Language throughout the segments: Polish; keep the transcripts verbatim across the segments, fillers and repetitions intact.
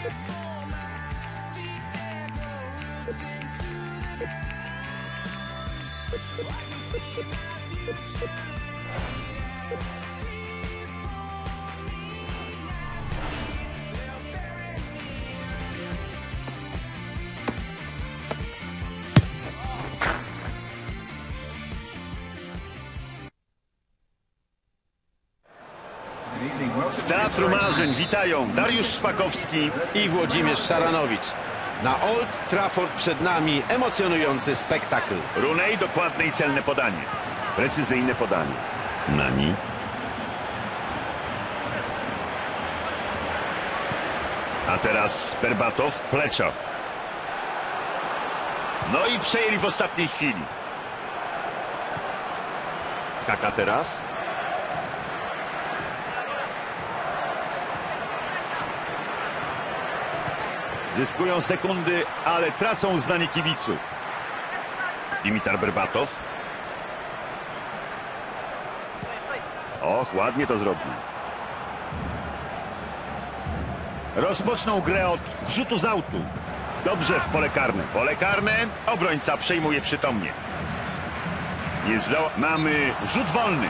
Z Teatru Marzeń witają Dariusz Szpakowski i Włodzimierz Szaranowicz. Na Old Trafford przed nami emocjonujący spektakl. Rooney, dokładne i celne podanie. Precyzyjne podanie. Nani. A teraz Berbatow, Fletcher. No i przejęli w ostatniej chwili. Kaka teraz. Zyskują sekundy, ale tracą uznanie kibiców. Dimitar Berbatow. Och, ładnie to zrobił. Rozpoczną grę od wrzutu z autu. Dobrze w pole karne. Pole karne, obrońca przejmuje przytomnie. Jest do... Mamy rzut wolny.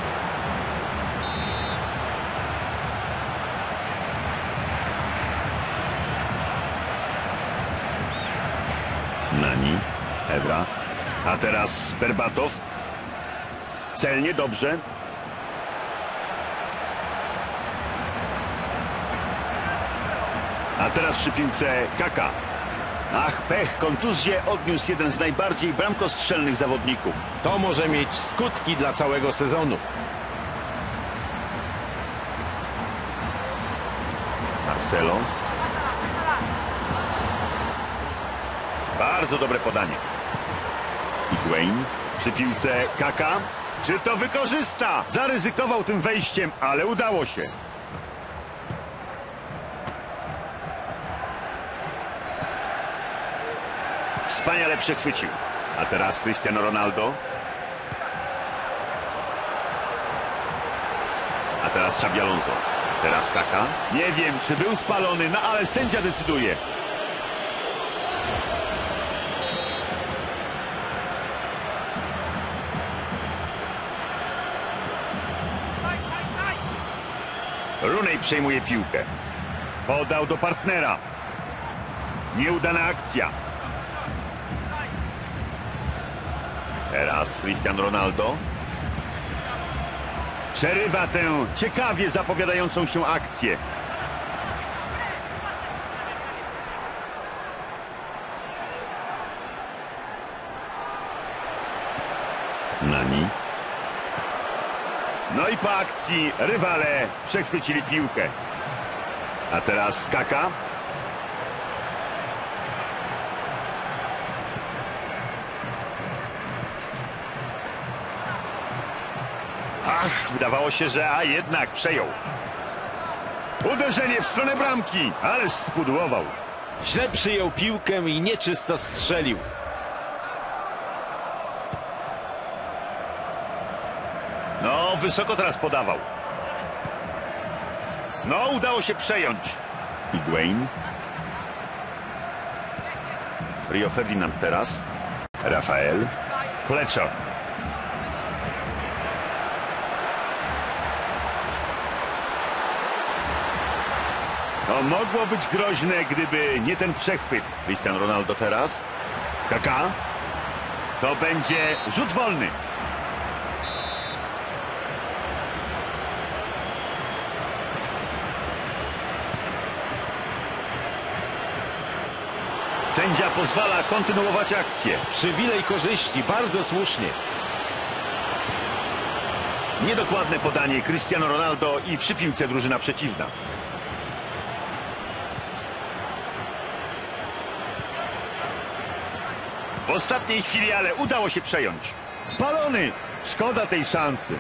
Nani, Evra, a teraz Berbatow. Celnie, dobrze. A teraz przy piłce Kaka. Ach, pech, kontuzję odniósł jeden z najbardziej bramkostrzelnych zawodników. To może mieć skutki dla całego sezonu. Marcelo. Bardzo dobre podanie. Higuain przy piłce Kaka. Czy to wykorzysta? Zaryzykował tym wejściem, ale udało się. Wspaniale przechwycił. A teraz Cristiano Ronaldo. A teraz Xabi Alonso. Teraz Kaka. Nie wiem, czy był spalony, no ale sędzia decyduje. Rooney przejmuje piłkę. Podał do partnera. Nieudana akcja. Teraz Cristiano Ronaldo. Przerywa tę ciekawie zapowiadającą się akcję. Nani. No i po akcji rywale przechwycili piłkę. A teraz Kaka. Ach, wydawało się, że a jednak przejął. Uderzenie w stronę bramki, ależ spudłował. Źle przyjął piłkę i nieczysto strzelił. No, wysoko teraz podawał. No, udało się przejąć. Higuain. Rio Ferdinand teraz. Rafael. Fletcher. To mogło być groźne, gdyby nie ten przechwyt. Cristiano Ronaldo teraz. Kaka. To będzie rzut wolny. Sędzia pozwala kontynuować akcję. Przywilej korzyści, bardzo słusznie. Niedokładne podanie Cristiano Ronaldo i przy piłce drużyna przeciwna. W ostatniej chwili, ale udało się przejąć. Spalony! Szkoda tej szansy.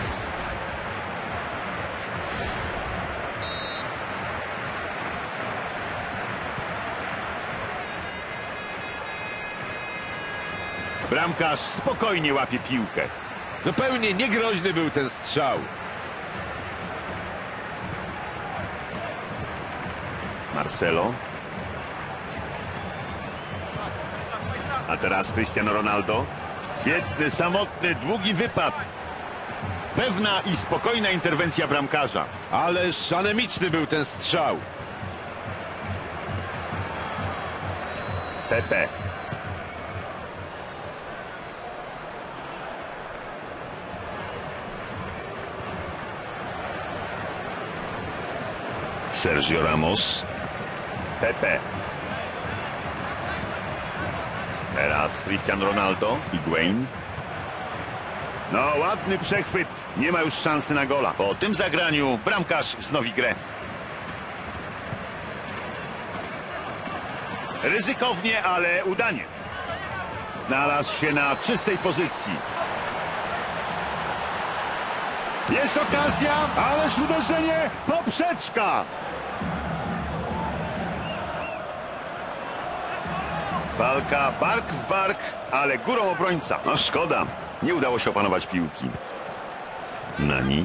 Bramkarz spokojnie łapie piłkę. Zupełnie niegroźny był ten strzał. Marcelo. A teraz Cristiano Ronaldo. Świetny, samotny, długi wypad. Pewna i spokojna interwencja bramkarza. Ależ anemiczny był ten strzał. Pepe. Sergio Ramos. Pepe. Teraz Cristiano Ronaldo. Higuain. No, ładny przechwyt. Nie ma już szansy na gola. Po tym zagraniu bramkarz wznowi grę. Ryzykownie, ale udanie. Znalazł się na czystej pozycji. Jest okazja, ależ uderzenie, poprzeczka. Walka bark w bark, ale górą obrońca. No szkoda, nie udało się opanować piłki. Nani.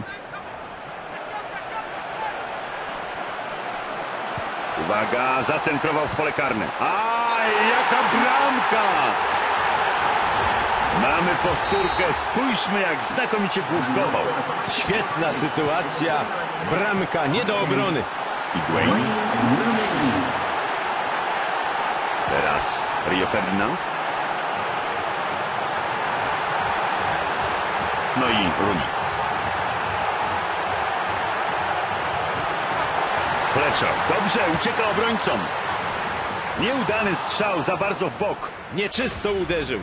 Uwaga, zacentrował w pole karne. Aj, jaka bramka! Mamy powtórkę, spójrzmy jak znakomicie główkował. Świetna sytuacja. Bramka nie do obrony. Higuain. Teraz Rio Ferdinand. No i Rooney. Fletcher. Dobrze, ucieka obrońcom. Nieudany strzał, za bardzo w bok. Nieczysto uderzył.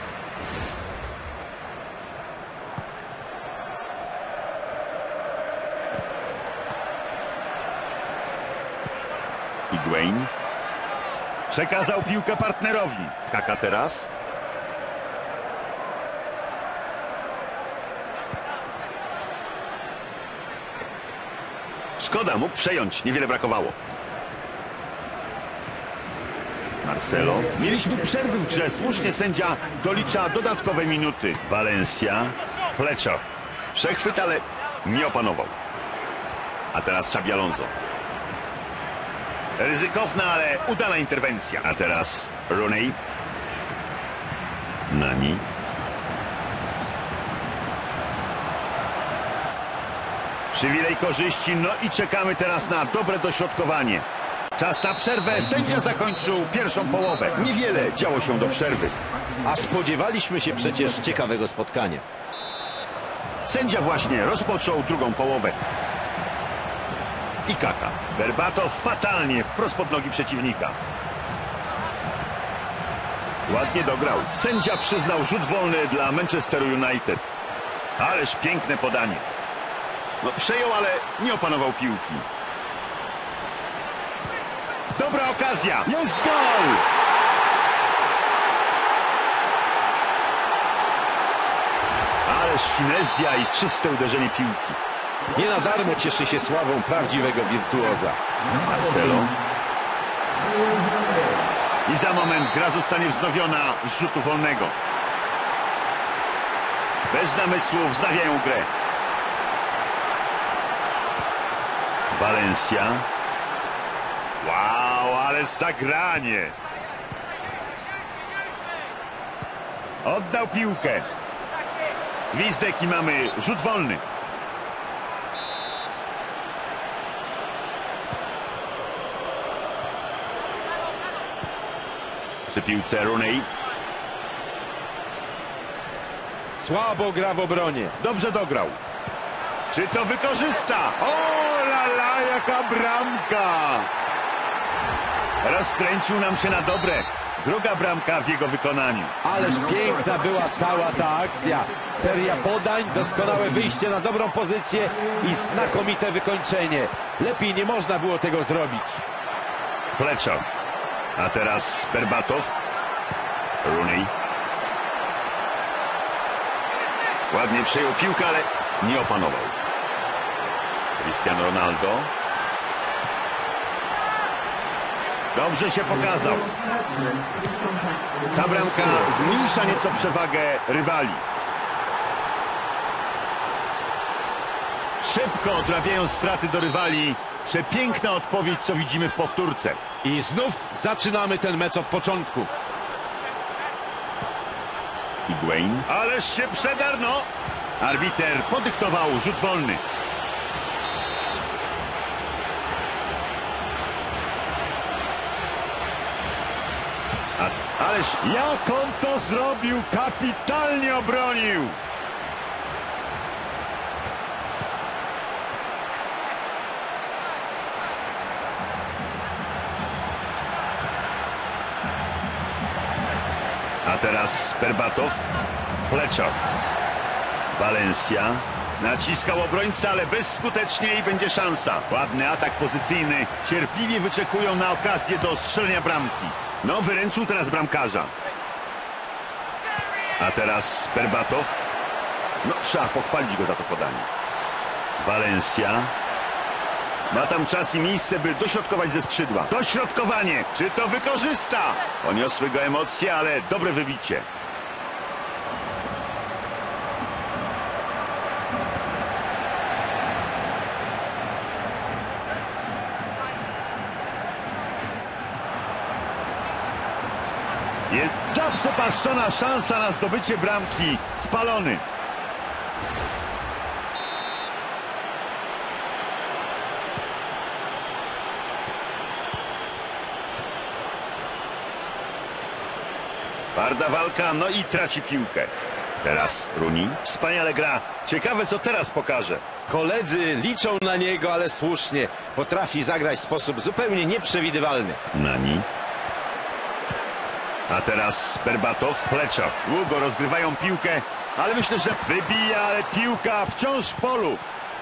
Higuain. Przekazał piłkę partnerowi. Kaka teraz. Szkoda, mógł przejąć. Niewiele brakowało. Marcelo. Mieliśmy przerwy w grze. Słusznie sędzia dolicza dodatkowe minuty. Valencia. Fletcher. Przechwyt, ale nie opanował. A teraz Xabi Alonso. Ryzykowna, ale udana interwencja. A teraz Rooney. Nani. Przywilej korzyści, no i czekamy teraz na dobre dośrodkowanie. Czas na przerwę, sędzia zakończył pierwszą połowę. Niewiele działo się do przerwy. A spodziewaliśmy się przecież ciekawego spotkania. Sędzia właśnie rozpoczął drugą połowę. I Kaka. Berbatov fatalnie wprost pod nogi przeciwnika. Ładnie dograł. Sędzia przyznał rzut wolny dla Manchesteru United. Ależ piękne podanie. No, przejął, ale nie opanował piłki. Dobra okazja. Jest gol! Ależ finezja i czyste uderzenie piłki. Nie na darmo cieszy się sławą prawdziwego wirtuoza. Marcelo. I za moment gra zostanie wznowiona z rzutu wolnego. Bez namysłu wznawiają grę. Valencia. Wow, ale zagranie. Oddał piłkę. Gwizdek i mamy rzut wolny. Przy piłce Rooney. Słabo gra w obronie. Dobrze dograł. Czy to wykorzysta? O, la, la, jaka bramka! Rozkręcił nam się na dobre. Druga bramka w jego wykonaniu. Ależ piękna była cała ta akcja. Seria podań, doskonałe wyjście na dobrą pozycję i znakomite wykończenie. Lepiej nie można było tego zrobić. Fletcher. A teraz Berbatov. Rooney. Ładnie przejął piłkę, ale nie opanował. Cristiano Ronaldo. Dobrze się pokazał. Ta bramka zmniejsza nieco przewagę rywali. Szybko odrabiają straty do rywali Przepiękna odpowiedź, co widzimy w powtórce. I znów zaczynamy ten mecz od początku. Higuain. Ależ się przedarł, no! Arbiter podyktował rzut wolny. A, ależ jak on to zrobił! Kapitalnie obronił! A teraz Berbatow, Fletcher, Valencia, naciskał obrońca, ale bezskutecznie i będzie szansa. Ładny atak pozycyjny, cierpliwie wyczekują na okazję do strzelenia bramki. No, wyręczył teraz bramkarza. A teraz Berbatow, no trzeba pochwalić go za to podanie. Valencia. Ma tam czas i miejsce, by dośrodkować ze skrzydła. Dośrodkowanie! Czy to wykorzysta? Poniosły go emocje, ale dobre wybicie. Jest zaprzepaszczona szansa na zdobycie bramki. Spalony. Twarda walka, no i traci piłkę. Teraz Rooney. Wspaniale gra. Ciekawe, co teraz pokaże. Koledzy liczą na niego, ale słusznie. Potrafi zagrać w sposób zupełnie nieprzewidywalny. Nani. A teraz Berbatow, Fletcher. Długo rozgrywają piłkę, ale myślę, że wybija, ale piłka wciąż w polu.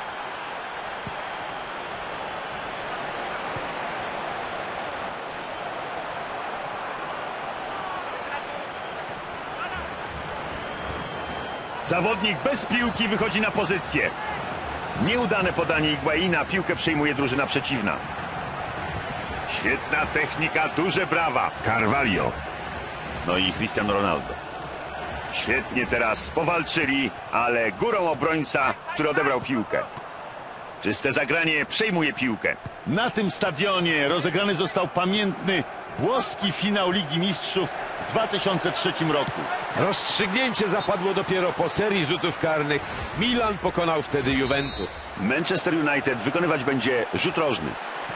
Zawodnik bez piłki wychodzi na pozycję. Nieudane podanie Higuaina, piłkę przejmuje drużyna przeciwna. Świetna technika, duże brawa. Carvalho. No i Cristiano Ronaldo. Świetnie teraz powalczyli, ale górą obrońca, który odebrał piłkę. Czyste zagranie, przejmuje piłkę. Na tym stadionie rozegrany został pamiętny włoski finał Ligi Mistrzów w dwa tysiące trzecim roku. Rozstrzygnięcie zapadło dopiero po serii rzutów karnych. Milan pokonał wtedy Juventus. Manchester United wykonywać będzie rzut rożny.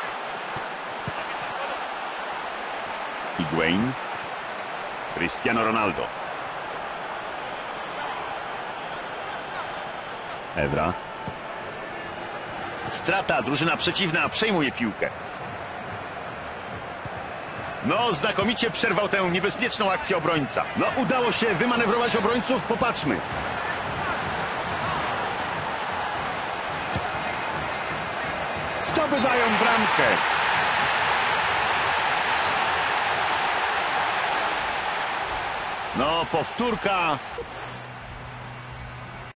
Higuain. Cristiano Ronaldo. Evra. Strata, drużyna przeciwna przejmuje piłkę. No, znakomicie przerwał tę niebezpieczną akcję obrońca. No, udało się wymanewrować obrońców, popatrzmy. Zdobywają bramkę. No, powtórka.